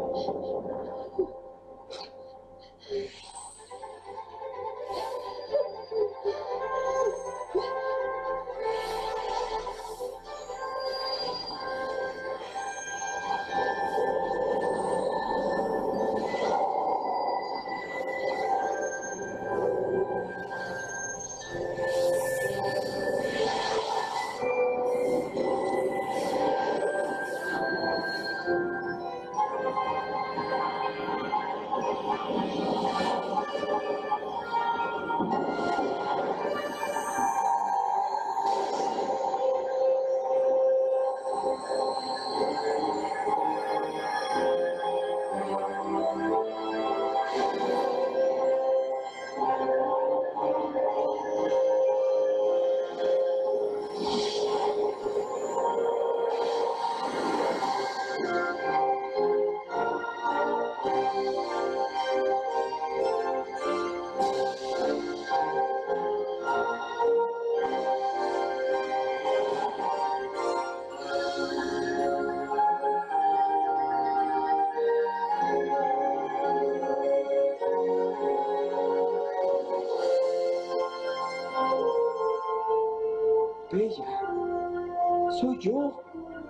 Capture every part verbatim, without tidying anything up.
Bella, soy yo.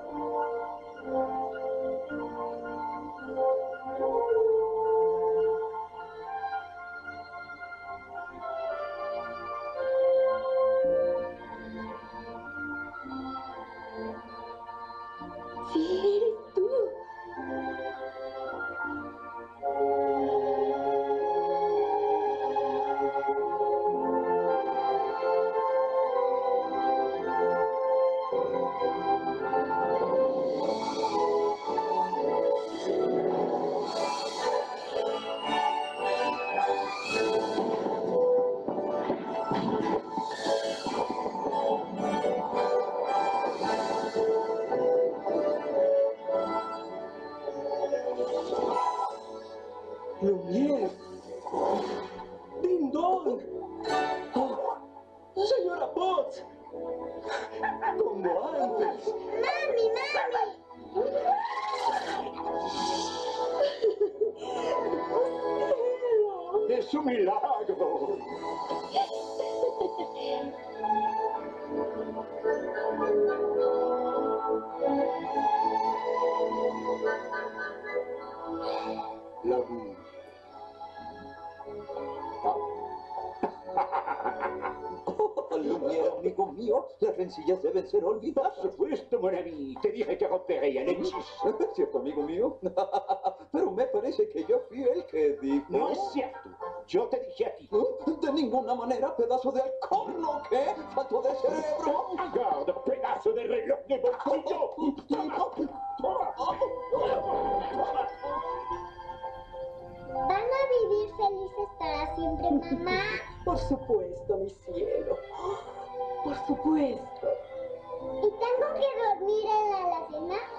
Sí, eres tú. Lumière. ¡Ding dong! Oh, ¡señora Potts! Como antes. ¡Mami, mami! ¡Es un milagro! La... Oh, Lumière, amigo mío, las rencillas deben ser olvidadas. Por supuesto, mon ami. Te dije que rompería el hechizo. ¿Cierto, amigo mío? Pero me parece que yo fui el que dijo... No es cierto. Yo te dije a ti. De ninguna manera, pedazo de halcón, ¿no? ¿Qué? ¿Falto de cerebro? Agarra, pedazo de reloj de bolsillo. Toma, toma, toma. ¿Van a vivir felices para siempre, mamá? Por supuesto, mi cielo. Por supuesto. ¿Y tengo que dormir en la alacena?